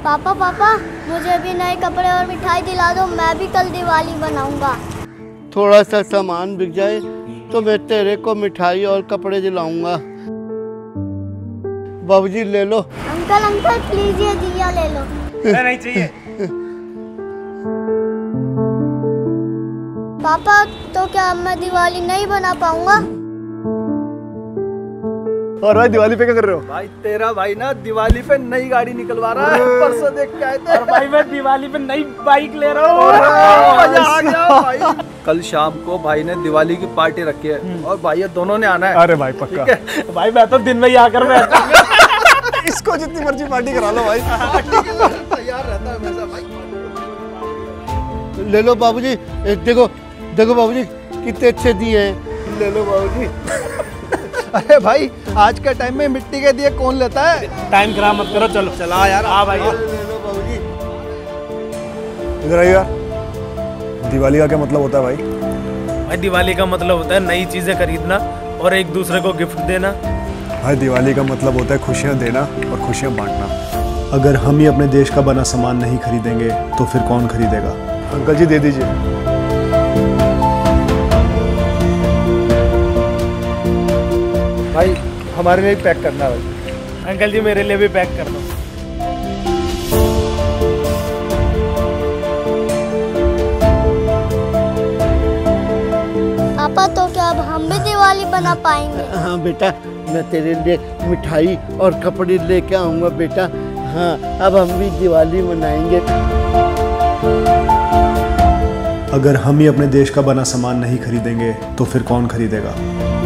पापा पापा मुझे भी नए कपड़े और मिठाई दिला दो, मैं भी कल दिवाली बनाऊंगा। थोड़ा सा सामान बिक जाए तो मैं तेरे को मिठाई और कपड़े दिलाऊंगा। बाबूजी ले लो। अंकल अंकल प्लीज ये दिया ले लो। नहीं चाहिए। पापा तो क्या मैं दिवाली नहीं बना पाऊंगा? और भाई दिवाली पे क्या कर रहे हो? भाई तेरा भाई ना दिवाली पे नई गाड़ी निकलवा रहा है, परसों देख के आए थे। और भाई मैं दिवाली पे नई बाइक ले रहा हूँ। मजा आ गया भाई। कल शाम को भाई ने दिवाली की पार्टी रखी है और भाई ये दोनों ने आना है। अरे भाई पक्का। ठीक है भाई मैं तो दिन में ही आकर बैठा। इसको जितनी मर्जी पार्टी करा लो भाई। तैयार रहता है हमेशा भाई। ले लो बाबूजी, देखो देखो बाबूजी कितने अच्छे दिए हैं। ले लो बाबूजी। अरे भाई आज के टाइम में मिट्टी के दिए कौन लेता है? टाइम खराब मत करो, चलो चला यार। हाँ भाई। ले लो बाबूजी। इधर आइए यार, दिवाली का क्या मतलब होता है भाई? भाई दिवाली का मतलब होता है नई चीजें खरीदना और एक दूसरे को गिफ्ट देना। भाई दिवाली का मतलब होता है खुशियाँ देना और खुशियाँ बांटना। अगर हम ही अपने देश का बना सामान नहीं खरीदेंगे तो फिर कौन खरीदेगा? अंकल जी दे दीजिए। भाई हमारे लिए पैक करना है भाई। अंकल जी मेरे लिए भी पैक कर दो। पापा तो क्या अब हम भी दिवाली बना पाएंगे? हाँ बेटा, मैं तेरे लिए मिठाई और कपड़े लेके आऊँगा बेटा। हाँ अब हम भी दिवाली मनाएंगे। अगर हम ही अपने देश का बना सामान नहीं खरीदेंगे तो फिर कौन खरीदेगा?